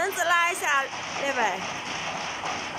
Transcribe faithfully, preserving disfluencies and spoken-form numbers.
绳子拉一下，对不对？